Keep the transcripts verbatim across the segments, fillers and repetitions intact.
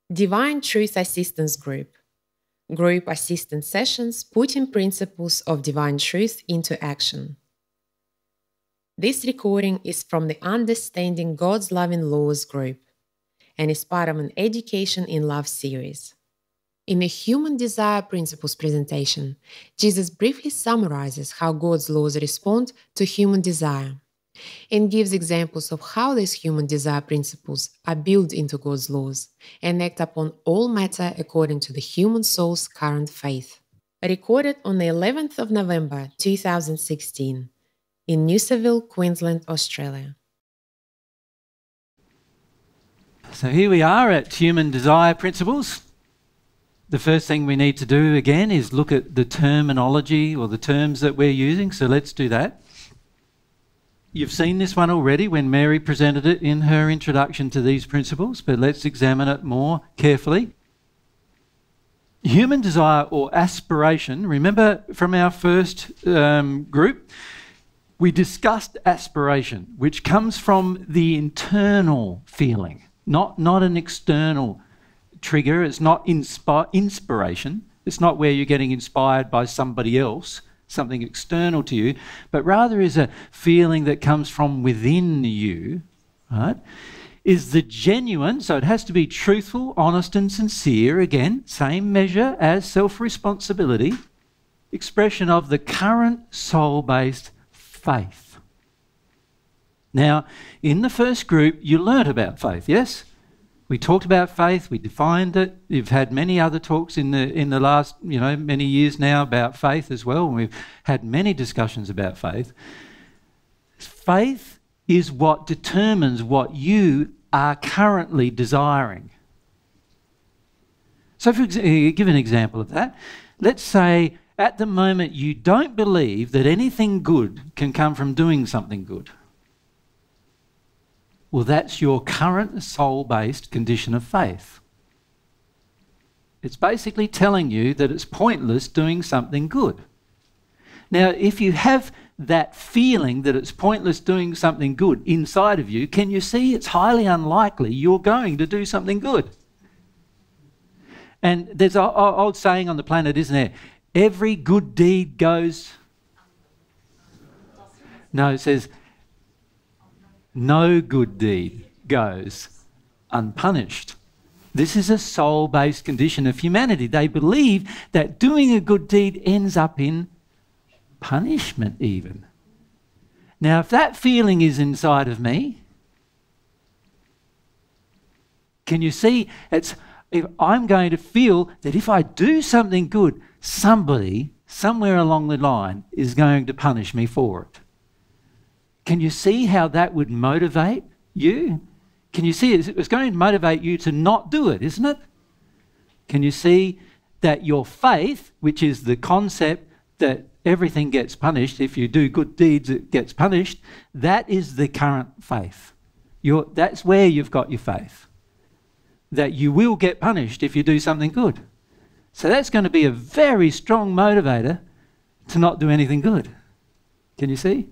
Divine Truth Assistance Group. Group assistance sessions putting principles of divine truth into action. This recording is from the Understanding God's Loving Laws group and is part of an Education in Love series. In the Human Desire Principles presentation, Jesus briefly summarizes how God's laws respond to human desire and gives examples of how these human desire principles are built into God's laws and act upon all matter according to the human soul's current faith. Recorded on the eleventh of November two thousand sixteen in Noosaville, Queensland, Australia. So here we are at Human Desire Principles. The first thing we need to do again is look at the terminology or the terms that we're using, so let's do that. You've seen this one already when Mary presented it in her introduction to these principles, but let's examine it more carefully. Human desire or aspiration, remember from our first um, group, we discussed aspiration, which comes from the internal feeling, not, not an external trigger. It's not inspi- inspiration. It's not where you're getting inspired by somebody else, something external to you, but rather is a feeling that comes from within you, right? Is the genuine, so it has to be truthful, honest and sincere, again, same measure as self-responsibility, expression of the current soul-based faith. Now, in the first group, you learnt about faith, yes? We talked about faith, we defined it. You've had many other talks in the in the last, you know, many years now about faith as well, and we've had many discussions about faith. Faith is what determines what you are currently desiring. So for exa- give an example of that. Let's say at the moment you don't believe that anything good can come from doing something good. Well, that's your current soul-based condition of faith. It's basically telling you that it's pointless doing something good. Now, if you have that feeling that it's pointless doing something good inside of you, can you see it's highly unlikely you're going to do something good? And there's an old saying on the planet, isn't there? Every good deed goes... No, it says... no good deed goes unpunished. This is a soul-based condition of humanity. They believe that doing a good deed ends up in punishment even. Now, if that feeling is inside of me, can you see, it's, if I'm going to feel that if I do something good, somebody, somewhere along the line, is going to punish me for it. Can you see how that would motivate you? Can you see it? It's going to motivate you to not do it, isn't it? Can you see that your faith, which is the concept that everything gets punished, if you do good deeds it gets punished, that is the current faith. You're, that's where you've got your faith. That you will get punished if you do something good. So that's going to be a very strong motivator to not do anything good. Can you see?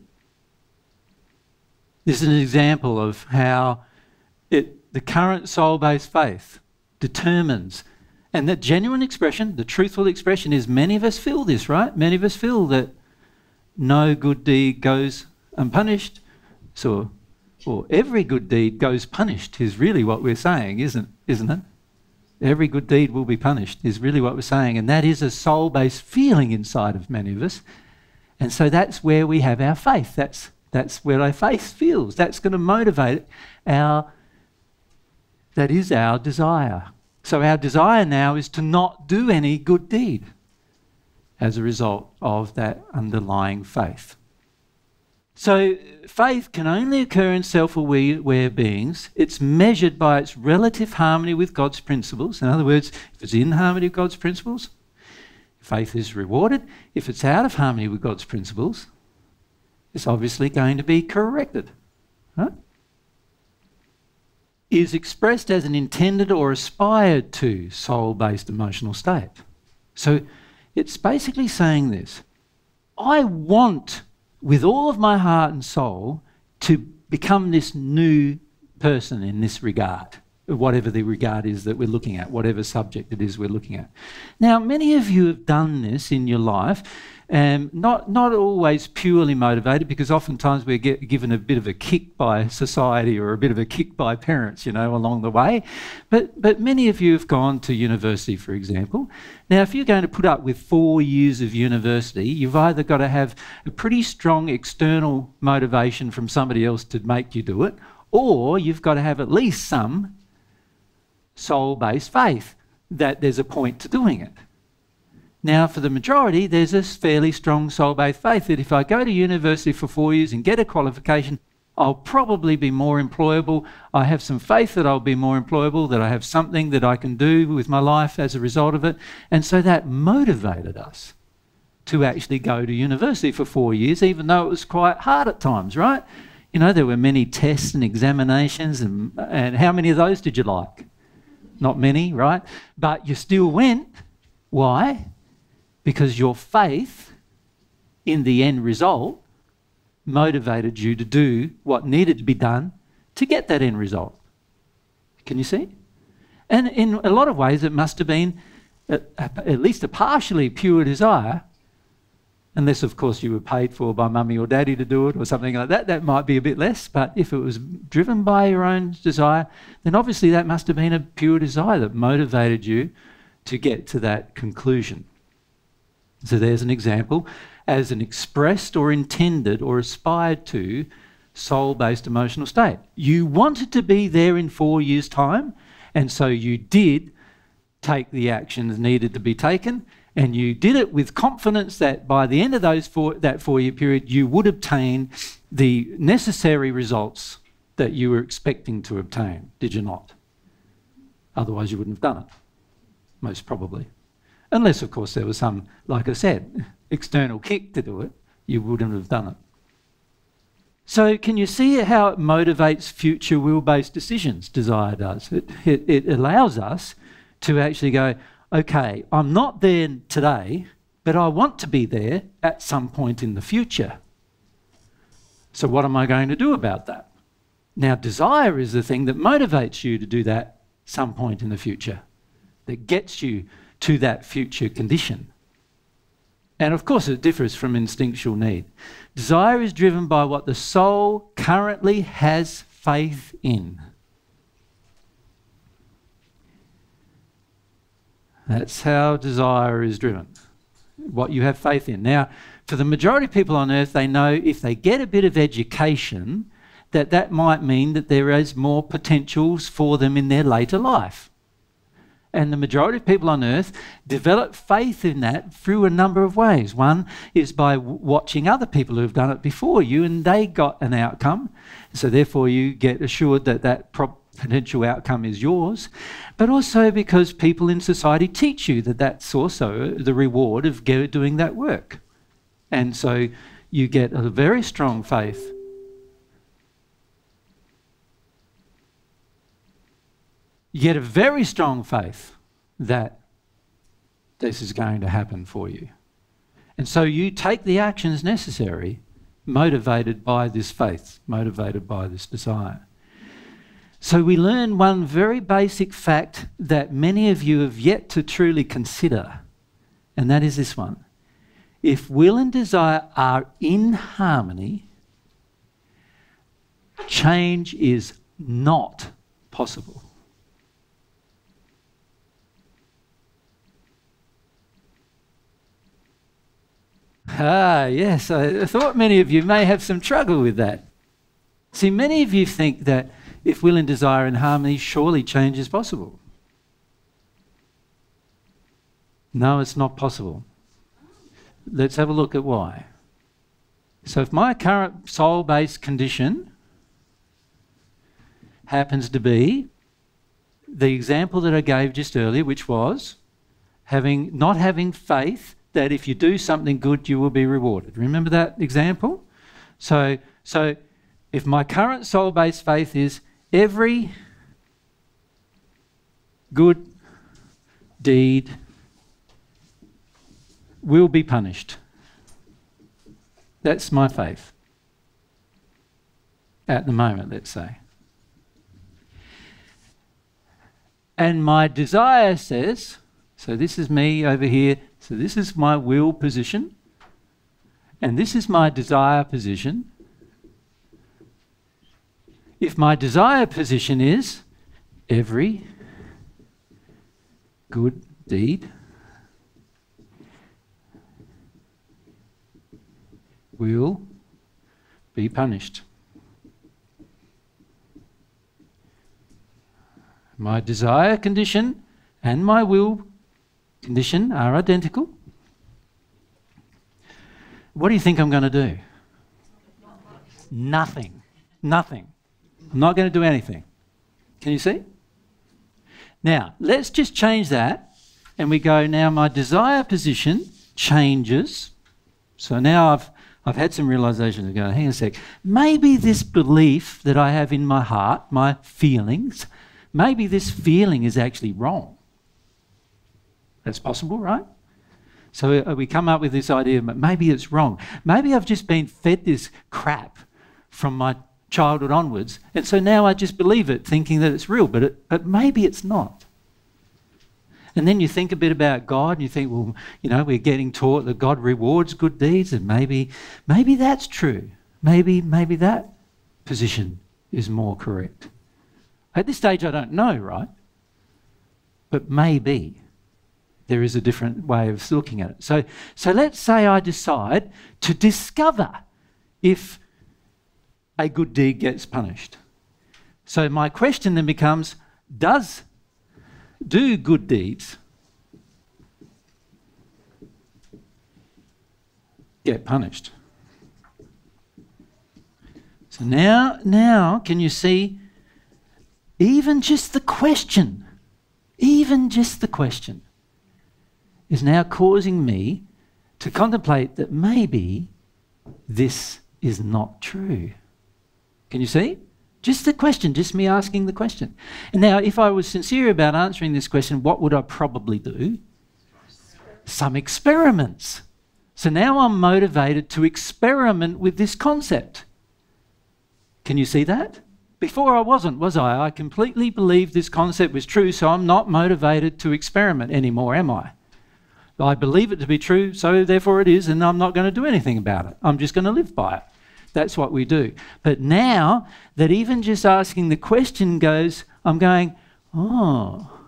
This is an example of how it, the current soul-based faith determines, and that genuine expression, the truthful expression is many of us feel this, right? Many of us feel that no good deed goes unpunished, so, or every good deed goes punished is really what we're saying, isn't, isn't it? Every good deed will be punished is really what we're saying, and that is a soul-based feeling inside of many of us, and so that's where we have our faith. That's That's where our faith feels. That's going to motivate our, that is our desire. So our desire now is to not do any good deed as a result of that underlying faith. So faith can only occur in self-aware beings. It's measured by its relative harmony with God's principles. In other words, if it's in harmony with God's principles, faith is rewarded. If it's out of harmony with God's principles, it's obviously going to be corrected. Right? Is expressed as an intended or aspired to soul-based emotional state. So it's basically saying this. I want, with all of my heart and soul, to become this new person in this regard. whatever the regard is that we're looking at, whatever subject it is we're looking at. Now, many of you have done this in your life, and not, not always purely motivated, because oftentimes we're get, given a bit of a kick by society or a bit of a kick by parents, you know, along the way. But, but many of you have gone to university, for example. Now, if you're going to put up with four years of university, you've either got to have a pretty strong external motivation from somebody else to make you do it, or you've got to have at least some soul-based faith that there's a point to doing it. Now, for the majority, there's a fairly strong soul-based faith that if I go to university for four years and get a qualification, I'll probably be more employable. I have some faith that I'll be more employable, that I have something that I can do with my life as a result of it. And so that motivated us to actually go to university for four years, even though it was quite hard at times, right? You know, there were many tests and examinations, and, and how many of those did you like? Not many, right? But you still went. Why? Because your faith in the end result motivated you to do what needed to be done to get that end result. Can you see? And in a lot of ways, it must have been a, a, at least a partially pure desire, unless, of course, you were paid for by mummy or daddy to do it or something like that. That might be a bit less, but if it was driven by your own desire, then obviously that must have been a pure desire that motivated you to get to that conclusion. So there's an example as an expressed or intended or aspired to soul-based emotional state. You wanted to be there in four years' time, and so you did take the actions needed to be taken, and you did it with confidence that by the end of those four, that four-year period, you would obtain the necessary results that you were expecting to obtain, did you not? Otherwise, you wouldn't have done it, most probably. Unless, of course, there was some, like I said, external kick to do it, you wouldn't have done it. So can you see how it motivates future will-based decisions, desire does? It, it, it allows us to actually go, okay, I'm not there today, but I want to be there at some point in the future. So what am I going to do about that? Now, desire is the thing that motivates you to do that some point in the future, that gets you to that future condition. And of course it differs from instinctual need. Desire is driven by what the soul currently has faith in. That's how desire is driven, what you have faith in. Now, for the majority of people on earth, they know if they get a bit of education, that that might mean that there is more potentials for them in their later life. And the majority of people on earth develop faith in that through a number of ways. One is by w- watching other people who have done it before you and they got an outcome. So therefore you get assured that that pro- potential outcome is yours. But also because people in society teach you that that's also the reward of go- doing that work. And so you get a very strong faith. You get a very strong faith that this is going to happen for you. And so you take the actions necessary, motivated by this faith, motivated by this desire. So we learn one very basic fact that many of you have yet to truly consider, and that is this one. If will and desire are in harmony, change is not possible. Ah, yes, I thought many of you may have some trouble with that. See, many of you think that if will and desire are in harmony, surely change is possible. No, it's not possible. Let's have a look at why. So if my current soul-based condition happens to be the example that I gave just earlier, which was having not having faith that if you do something good, you will be rewarded. Remember that example? So, so if my current soul-based faith is every good deed will be punished. That's my faith. At the moment, let's say. And my desire says, so this is me over here, so this is my will position, and this is my desire position. If my desire position is every good deed will be punished. My desire condition and my will condition are identical. What do you think I'm going to do? Nothing. Nothing. I'm not going to do anything. Can you see? Now, let's just change that and we go, now my desire position changes. So now I've I've had some realizations. I go, hang on a sec. Maybe this belief that I have in my heart, my feelings, maybe this feeling is actually wrong. That's possible, right? So we come up with this idea, but maybe it's wrong. Maybe I've just been fed this crap from my childhood onwards, and so now I just believe it, thinking that it's real, but it, but maybe it's not. And then you think a bit about God, and you think, well, you know, we're getting taught that God rewards good deeds, and maybe, maybe that's true. Maybe, maybe that position is more correct. At this stage, I don't know, right? But maybe there is a different way of looking at it. So, so let's say I decide to discover if a good deed gets punished. So my question then becomes, does do good deeds get punished? So now, now can you see, even just the question, even just the question is now causing me to contemplate that maybe this is not true. Can you see? Just the question, just me asking the question. And now, if I was sincere about answering this question, what would I probably do? Some experiments. So now I'm motivated to experiment with this concept. Can you see that? Before I wasn't, was I? I completely believed this concept was true, so I'm not motivated to experiment anymore, am I? I believe it to be true, so therefore it is, and I'm not going to do anything about it. I'm just going to live by it. That's what we do. But now that even just asking the question goes, I'm going, oh,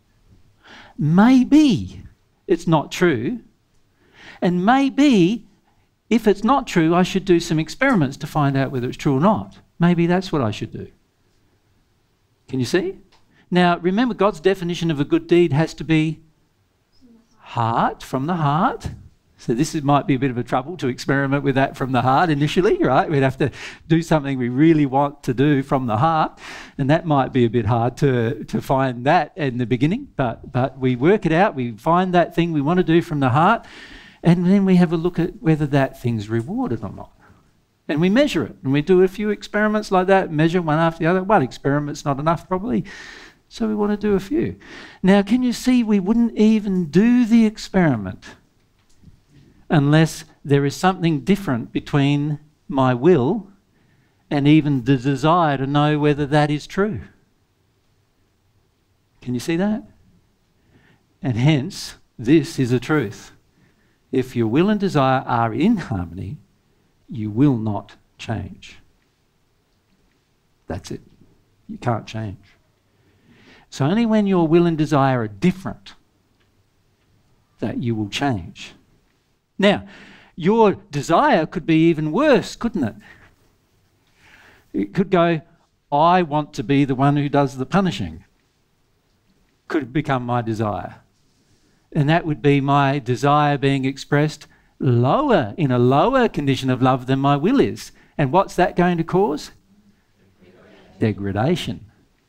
maybe it's not true. And maybe if it's not true, I should do some experiments to find out whether it's true or not. Maybe that's what I should do. Can you see? Now, remember, God's definition of a good deed has to be heart, from the heart. So this is, might be a bit of a trouble to experiment with that from the heart initially, right? We'd have to do something we really want to do from the heart, and that might be a bit hard to, to find that in the beginning, but, but we work it out, we find that thing we want to do from the heart, and then we have a look at whether that thing's rewarded or not. And we measure it, and we do a few experiments like that, measure one after the other. One experiment's not enough probably, so we want to do a few. Now, can you see we wouldn't even do the experiment unless there is something different between my will and even the desire to know whether that is true. Can you see that? And hence, this is a truth. If your will and desire are in harmony, you will not change. That's it. You can't change. So only when your will and desire are different that you will change. Now, your desire could be even worse, couldn't it? It could go, I want to be the one who does the punishing. Could become my desire. And that would be my desire being expressed lower, in a lower condition of love than my will is. And what's that going to cause? Degradation.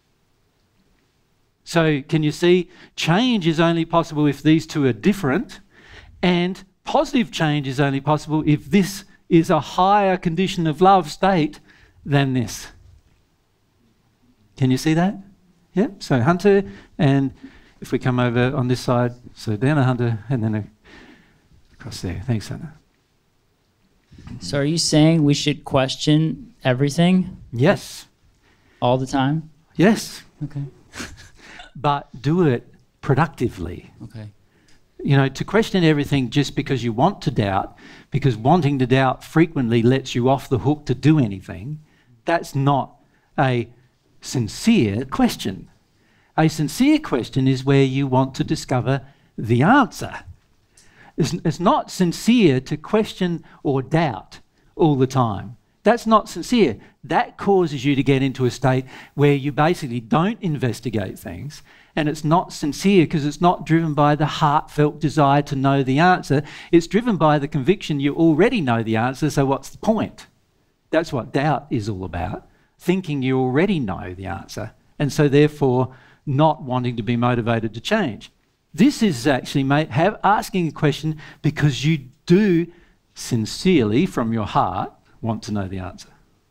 So can you see, change is only possible if these two are different, and positive change is only possible if this is a higher condition of love state than this. Can you see that? Yeah, so Hunter, and if we come over on this side, so down a Hunter and then a, across there. Thanks, Hunter. So are you saying we should question everything? Yes. All the time? Yes. Okay. but do it productively. Okay. You know, to question everything just because you want to doubt, because wanting to doubt frequently lets you off the hook to do anything, that's not a sincere question. A sincere question is where you want to discover the answer. It's, it's not sincere to question or doubt all the time. That's not sincere. That causes you to get into a state where you basically don't investigate things, and it's not sincere because it's not driven by the heartfelt desire to know the answer. It's driven by the conviction you already know the answer, so what's the point? That's what doubt is all about, thinking you already know the answer, and so therefore not wanting to be motivated to change. This is actually mate, have, asking a question because you do sincerely, from your heart, want to know the answer.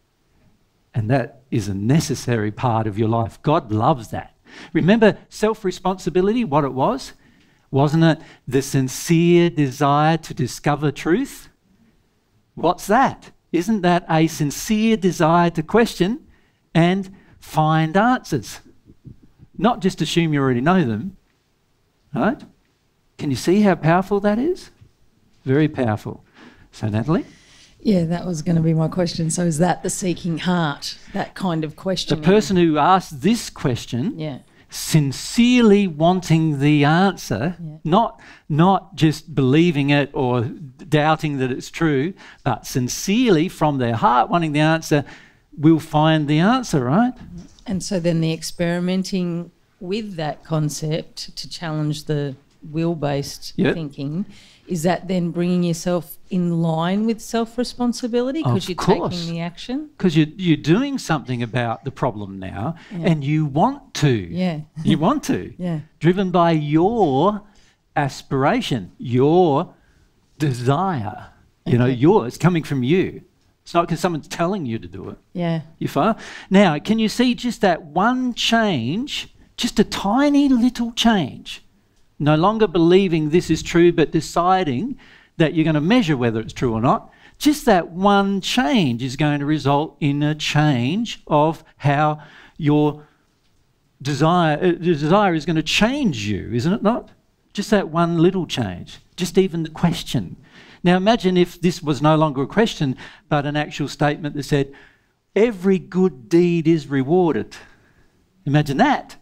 And that is a necessary part of your life. God loves that. Remember self-responsibility, what it was? Wasn't it the sincere desire to discover truth? What's that? Isn't that a sincere desire to question and find answers? Not just assume you already know them, right? Can you see how powerful that is? Very powerful. So, Natalie? Yeah, that was going to be my question. So is that the seeking heart, that kind of question? The person who asked this question, yeah. sincerely wanting the answer, yeah. not, not just believing it or doubting that it's true, but sincerely from their heart wanting the answer, will find the answer, right? And so then the experimenting with that concept to challenge the will-based yep. thinking, is that then bringing yourself in line with self-responsibility because you're course. taking the action? Because you're, you're doing something about the problem now, yeah. and you want to. Yeah. You want to. Yeah. Driven by your aspiration, your desire. You know, Okay. your, it's coming from you. It's not because someone's telling you to do it. Yeah. You follow? Now, can you see just that one change, just a tiny little change? No longer believing this is true, but deciding that you're going to measure whether it's true or not. Just that one change is going to result in a change of how your desire, uh, desire is going to change you, isn't it not? Just that one little change, just even the question. Now imagine if this was no longer a question, but an actual statement that said, every good deed is rewarded. Imagine that.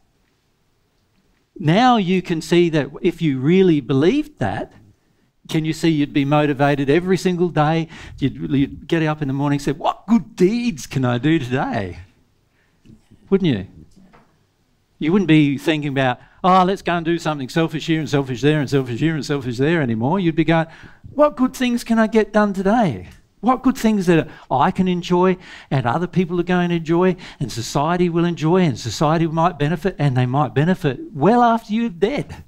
Now you can see that if you really believed that, can you see you'd be motivated every single day? You'd, you'd get up in the morning and say, what good deeds can I do today? Wouldn't you? You wouldn't be thinking about, oh, let's go and do something selfish here and selfish there and selfish here and selfish there anymore. You'd be going, what good things can I get done today? What good things that I can enjoy and other people are going to enjoy and society will enjoy and society might benefit, and they might benefit well after you're dead.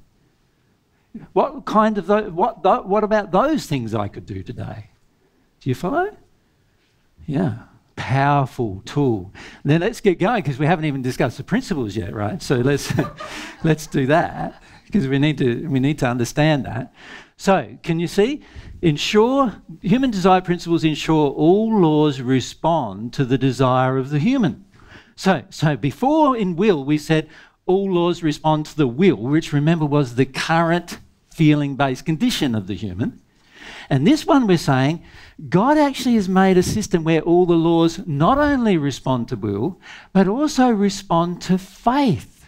What kind of those, what th what about those things I could do today? Do you follow? Yeah, powerful tool. Then let's get going because we haven't even discussed the principles yet, right? So let's let's do that because we need to we need to understand that. So can you see? Ensure, human desire principles ensure all laws respond to the desire of the human. So, so before in will we said all laws respond to the will, which remember was the current feeling-based condition of the human. And this one we're saying, God actually has made a system where all the laws not only respond to will, but also respond to faith.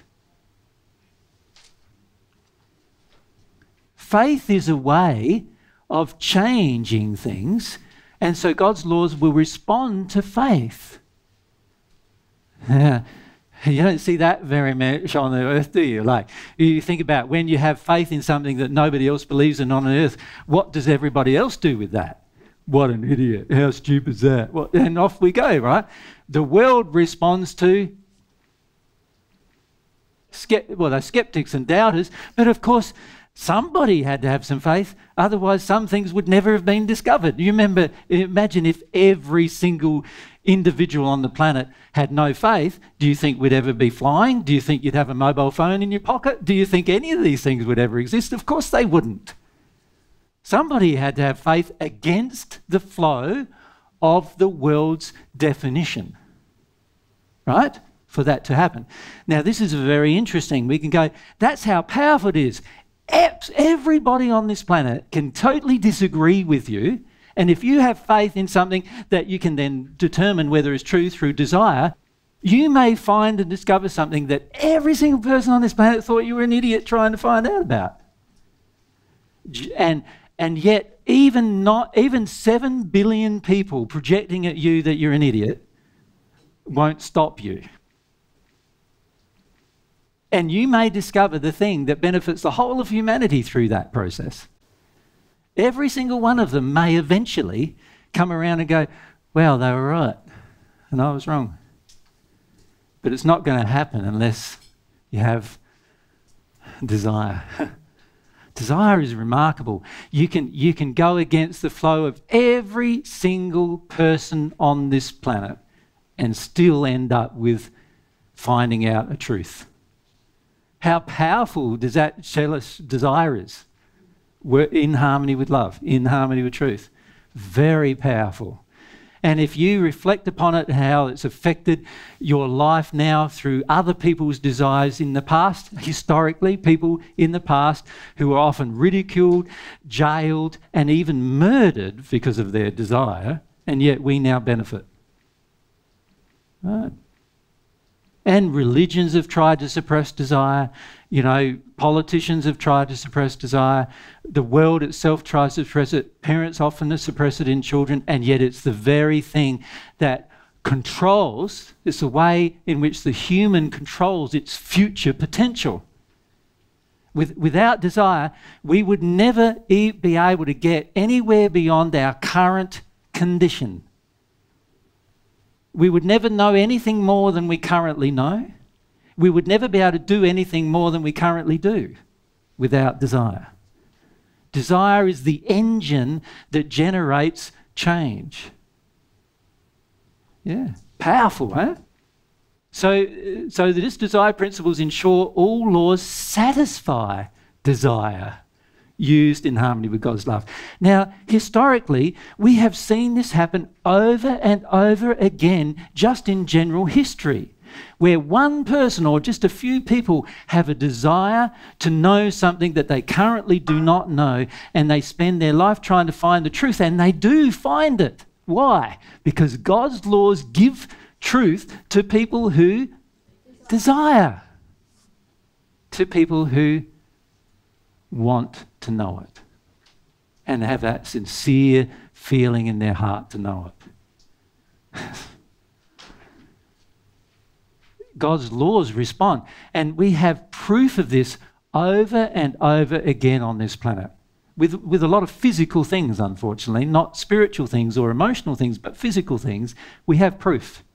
Faith is a way of changing things, and so God's laws will respond to faith. Yeah. You don't see that very much on the earth, do you? Like, you think about when you have faith in something that nobody else believes in on the earth, what does everybody else do with that? What an idiot. How stupid is that? Well, and off we go, right? The world responds to skept well, they're skeptics and doubters, but of course, somebody had to have some faith, otherwise some things would never have been discovered. You remember, imagine if every single individual on the planet had no faith. Do you think we'd ever be flying? Do you think you'd have a mobile phone in your pocket? Do you think any of these things would ever exist? Of course they wouldn't. Somebody had to have faith against the flow of the world's definition. Right? for that to happen. Now, this is very interesting. We can go, that's how powerful it is. Everybody on this planet can totally disagree with you, and if you have faith in something that you can then determine whether it's true through desire, you may find and discover something that every single person on this planet thought you were an idiot trying to find out about. And and yet even not even seven billion people projecting at you that you're an idiot won't stop you. And you may discover the thing that benefits the whole of humanity through that process. Every single one of them may eventually come around and go, well, they were right and I was wrong. But it's not going to happen unless you have desire. Desire is remarkable. You can, you can go against the flow of every single person on this planet and still end up with finding out a truth. How powerful does that jealous desire is? We're in harmony with love, in harmony with truth. Very powerful. And if you reflect upon it, how it's affected your life now through other people's desires in the past, historically, people in the past who are often ridiculed, jailed, and even murdered because of their desire, and yet we now benefit. Right? And religions have tried to suppress desire. You know, politicians have tried to suppress desire. The world itself tries to suppress it. Parents often suppress it in children, and yet it's the very thing that controls, it's the way in which the human controls its future potential. With, without desire, we would never e- be able to get anywhere beyond our current condition. We would never know anything more than we currently know. We would never be able to do anything more than we currently do without desire. Desire is the engine that generates change. Yeah, powerful, huh? So, so this desire principles ensure all laws satisfy desire used in harmony with God's love. Now, historically, we have seen this happen over and over again just in general history, where one person or just a few people have a desire to know something that they currently do not know, and they spend their life trying to find the truth, and they do find it. Why? Because God's laws give truth to people who desire, to people who want to know it and have that sincere feeling in their heart to know it. God's laws respond, and we have proof of this over and over again on this planet with, with a lot of physical things, unfortunately, not spiritual things or emotional things, but physical things. We have proof.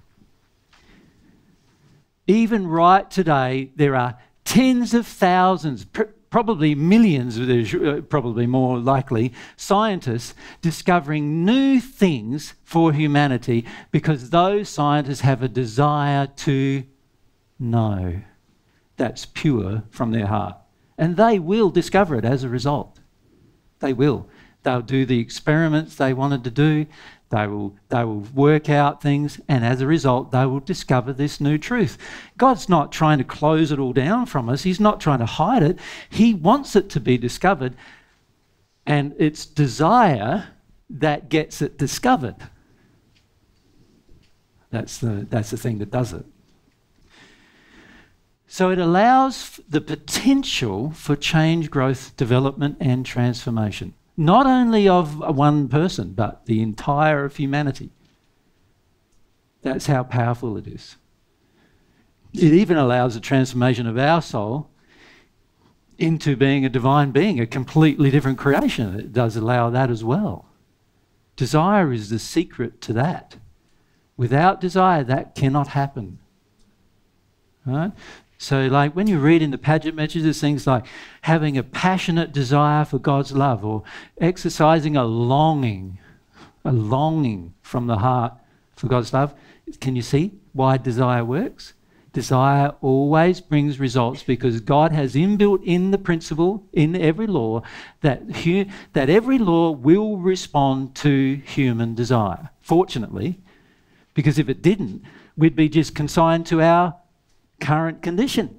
Even right today, there are tens of thousands, pr- probably millions, probably more likely, scientists discovering new things for humanity because those scientists have a desire to know that's pure from their heart. And they will discover it as a result. They will. They'll do the experiments they wanted to do. They will, they will work out things, and as a result, they will discover this new truth. God's not trying to close it all down from us. He's not trying to hide it. He wants it to be discovered, and it's desire that gets it discovered. That's the, that's the thing that does it. So it allows the potential for change, growth, development, and transformation. Not only of one person, but the entire of humanity. That's how powerful it is. It even allows the transformation of our soul into being a divine being, a completely different creation. It does allow that as well. Desire is the secret to that. Without desire, that cannot happen. Right? So like when you read in the Paget messages, things like having a passionate desire for God's love, or exercising a longing, a longing from the heart for God's love. Can you see why desire works? Desire always brings results because God has inbuilt in the principle, in every law, that, hu- that every law will respond to human desire. Fortunately, because if it didn't, we'd be just consigned to our current condition.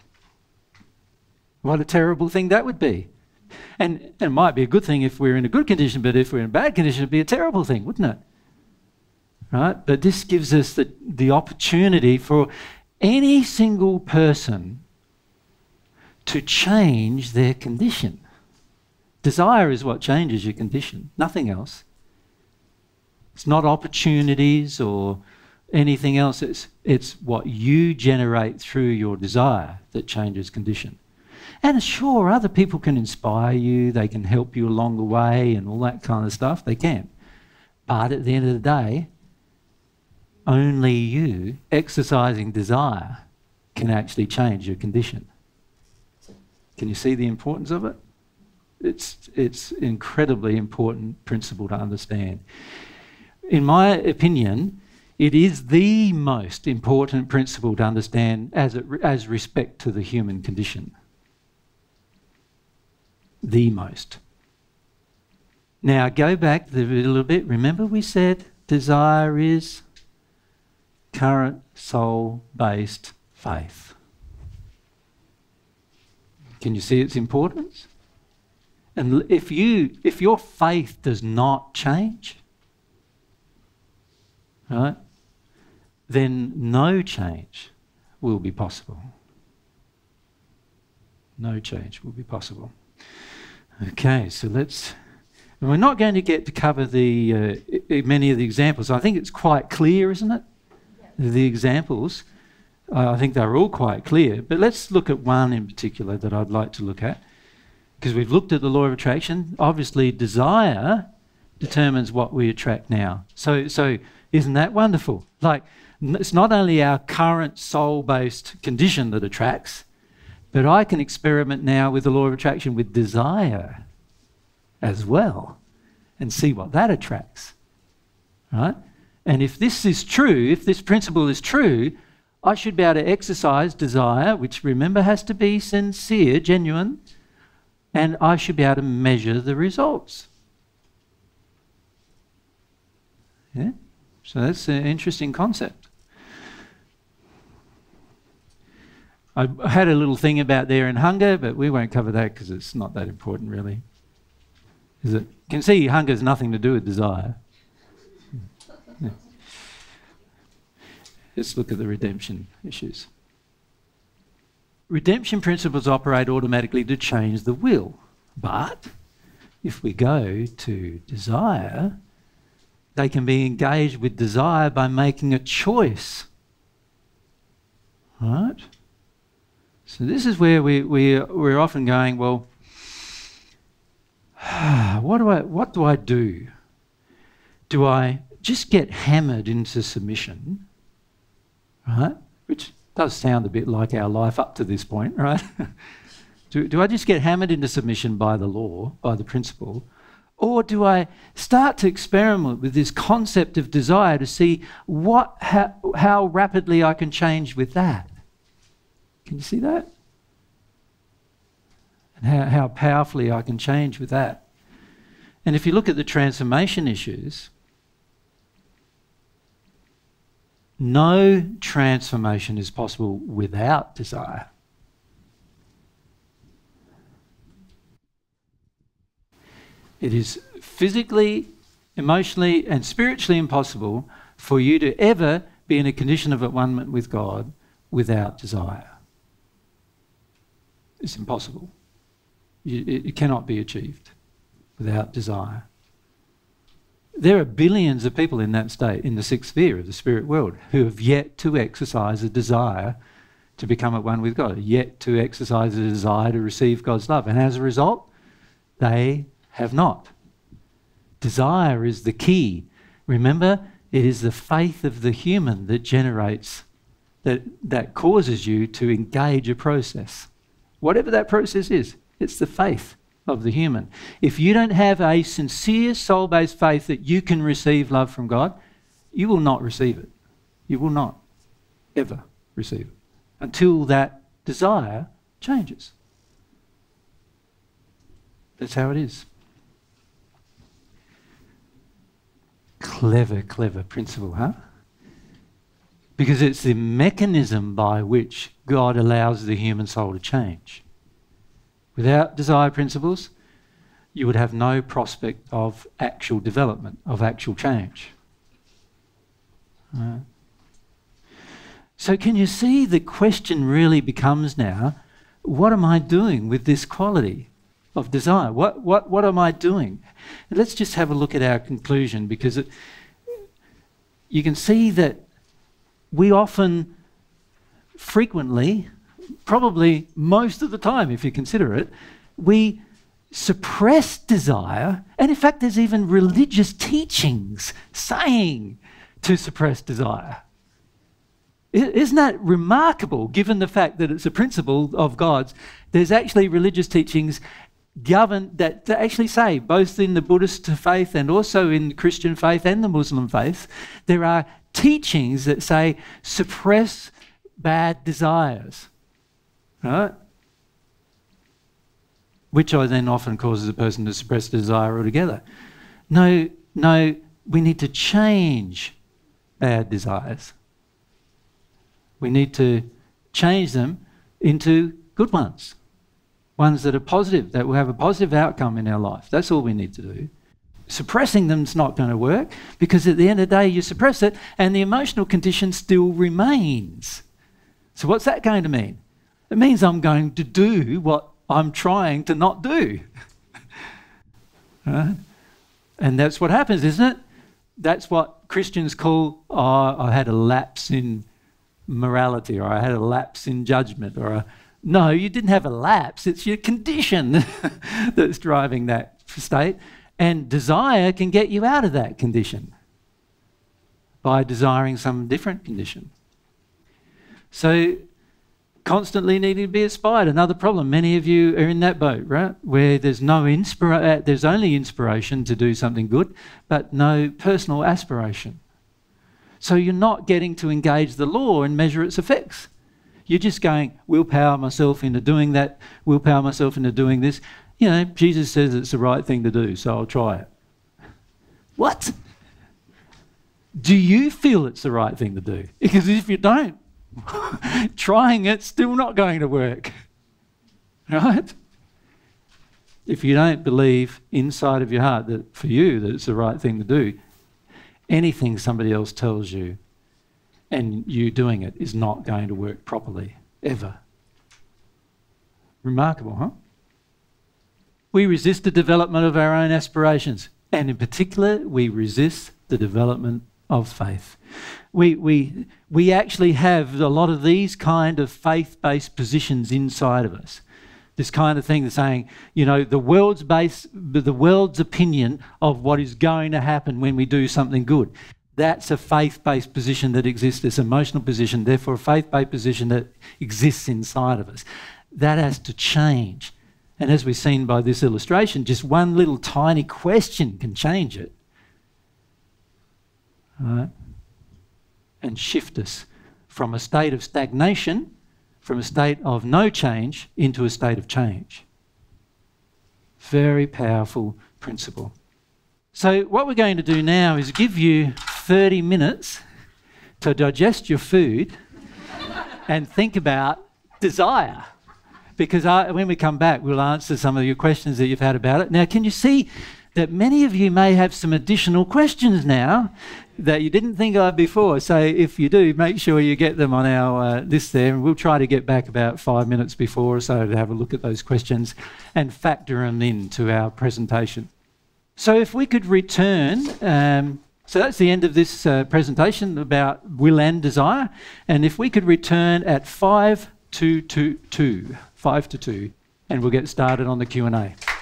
What a terrible thing that would be. And, and it might be a good thing if we're in a good condition, but if we're in a bad condition, it'd be a terrible thing, wouldn't it? Right? But this gives us the, the opportunity for any single person to change their condition. Desire is what changes your condition, nothing else. It's not opportunities or anything else. It's, it's what you generate through your desire that changes condition. And sure, other people can inspire you, they can help you along the way and all that kind of stuff, they can. But at the end of the day, only you exercising desire can actually change your condition. Can you see the importance of it? It's, it's an incredibly important principle to understand. In my opinion, it is the most important principle to understand as, it, as respect to the human condition. The most. Now go back a little bit. Remember we said desire is current soul-based faith. Can you see its importance? And if you, if your faith does not change, right, then no change will be possible. No change will be possible. Okay, so let's... And we're not going to get to cover the uh, I- many of the examples. I think it's quite clear, isn't it? Yeah. The examples, uh, I think they're all quite clear. But let's look at one in particular that I'd like to look at. Because we've looked at the law of attraction. Obviously, desire determines what we attract now. So, so isn't that wonderful? Like, n- it's not only our current soul-based condition that attracts, but I can experiment now with the law of attraction with desire as well and see what that attracts, right? And if this is true, if this principle is true, I should be able to exercise desire, which remember has to be sincere, genuine, and I should be able to measure the results. Yeah? So that's an interesting concept. I had a little thing about there in hunger, but we won't cover that because it's not that important really. Is it? You can see hunger has nothing to do with desire. Yeah. Let's look at the redemption issues. Redemption principles operate automatically to change the will. But if we go to desire, they can be engaged with desire by making a choice. Right? So this is where we, we, we're often going, well, what do I, what do I do? Do I just get hammered into submission, right? Which does sound a bit like our life up to this point, right? do, do I just get hammered into submission by the law, by the principle? Or do I start to experiment with this concept of desire to see what, how, how rapidly I can change with that? Can you see that? And how, how powerfully I can change with that. And if you look at the transformation issues, no transformation is possible without desire. It is physically, emotionally, and spiritually impossible for you to ever be in a condition of at-one-ment with God without desire. It's impossible. You, it, it cannot be achieved without desire. There are billions of people in that state, in the sixth sphere of the spirit world, who have yet to exercise a desire to become at one with God, yet to exercise a desire to receive God's love. And as a result, they have not. Desire is the key. Remember, it is the faith of the human that generates, that, that causes you to engage a process. Whatever that process is, it's the faith of the human. If you don't have a sincere soul-based faith that you can receive love from God, you will not receive it. You will not ever receive it until that desire changes. That's how it is. Clever, clever principle, huh? because it's the mechanism by which God allows the human soul to change. Without desire principles, you would have no prospect of actual development, of actual change. Right. So can you see the question really becomes now, what am I doing with this quality of desire? What, what, what am I doing? And let's just have a look at our conclusion, because it, you can see that we often, frequently, probably most of the time if you consider it, we suppress desire, and in fact there's even religious teachings saying to suppress desire. Isn't that remarkable, given the fact that it's a principle of God's? There's actually religious teachings govern that, that actually say, both in the Buddhist faith and also in the Christian faith and the Muslim faith, there are teachings that say suppress bad desires, right? Which then often causes a person to suppress desire altogether. No, no, we need to change bad desires. We need to change them into good ones, ones that are positive, that will have a positive outcome in our life. That's all we need to do. Suppressing them is not going to work, because at the end of the day you suppress it and the emotional condition still remains. So what's that going to mean? It means I'm going to do what I'm trying to not do. Right? And that's what happens, isn't it? That's what Christians call, oh, I had a lapse in morality, or I had a lapse in judgment, or a... No, you didn't have a lapse. It's your condition that's driving that state. And desire can get you out of that condition by desiring some different condition. So constantly needing to be inspired. Another problem. Many of you are in that boat, right? Where there's no inspira- uh, there's only inspiration to do something good, but no personal aspiration. So you're not getting to engage the law and measure its effects. You're just going, willpower myself into doing that, willpower myself into doing this. You know, Jesus says it's the right thing to do, so I'll try it. What? Do you feel it's the right thing to do? Because if you don't, trying it's still not going to work. Right? If you don't believe inside of your heart that for you that it's the right thing to do, anything somebody else tells you and you doing it is not going to work properly, ever. Remarkable, huh? We resist the development of our own aspirations, and in particular, we resist the development of faith. We, we, we actually have a lot of these kind of faith-based positions inside of us. This kind of thing, saying, you know, the world's base, the world's opinion of what is going to happen when we do something good. That's a faith-based position that exists, this emotional position, therefore a faith-based position that exists inside of us. That has to change. And as we've seen by this illustration, just one little tiny question can change it. All right? And shift us from a state of stagnation, from a state of no change, into a state of change. Very powerful principle. So what we're going to do now is give you thirty minutes to digest your food and think about desire. Because I, when we come back, we'll answer some of your questions that you've had about it. Now, can you see that many of you may have some additional questions now that you didn't think of before? So if you do, make sure you get them on our uh, list there, and we'll try to get back about five minutes before or so to have a look at those questions and factor them into our presentation. So if we could return, um, so that's the end of this uh, presentation about will and desire, and if we could return at five to two, five to two, and we'll get started on the Q and A.